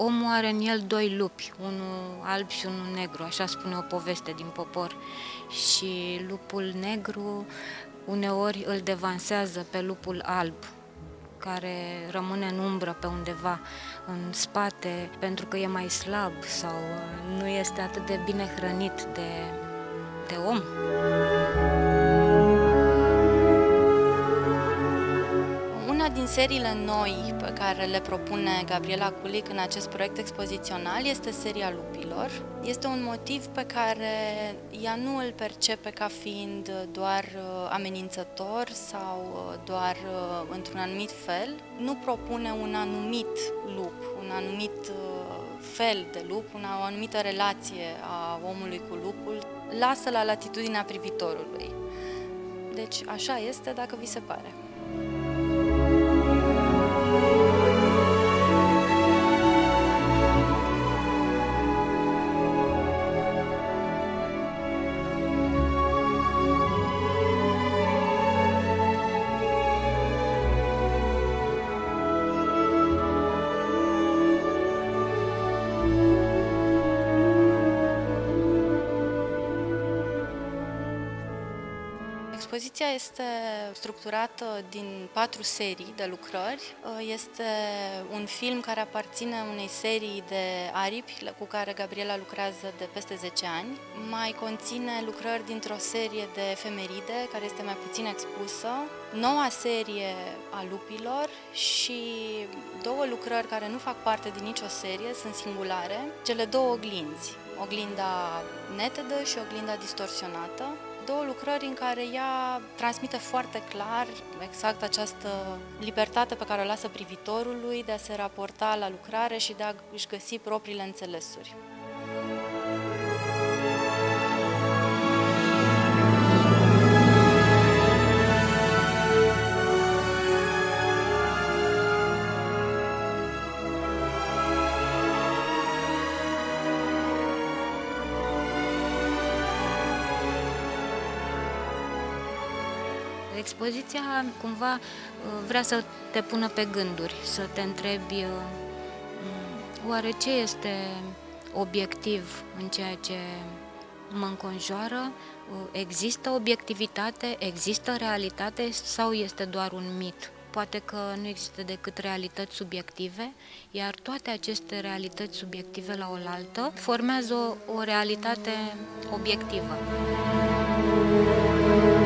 omul are în el doi lupi, unul alb și unul negru, așa spune o poveste din popor. Și lupul negru uneori îl devansează pe lupul alb, care rămâne în umbră pe undeva în spate pentru că e mai slab sau nu este atât de bine hrănit de om. Una din seriile noi pe care le propune Gabriela Kulik în acest proiect expozițional este seria lupilor. Este un motiv pe care ea nu îl percepe ca fiind doar amenințător sau doar într-un anumit fel. Nu propune un anumit lup, un anumit fel de lup, o anumită relație a omului cu lupul. Lasă la latitudinea privitorului. Deci așa este dacă vi se pare. Expoziția este structurată din 4 serii de lucrări. Este un film care aparține unei serii de aripi cu care Gabriela lucrează de peste 10 ani. Mai conține lucrări dintr-o serie de efemeride, care este mai puțin expusă, noua serie a lupilor și 2 lucrări care nu fac parte din nicio serie, sunt singulare, cele 2 oglinzi, oglinda netedă și oglinda distorsionată. 2 lucrări în care ea transmite foarte clar exact această libertate pe care o lasă privitorului de a se raporta la lucrare și de a își găsi propriile înțelesuri. Expoziția cumva vrea să te pună pe gânduri, să te întrebi oare ce este obiectiv în ceea ce mă înconjoară, există obiectivitate, există realitate sau este doar un mit? Poate că nu există decât realități subiective, iar toate aceste realități subiective la oaltă formează o realitate obiectivă.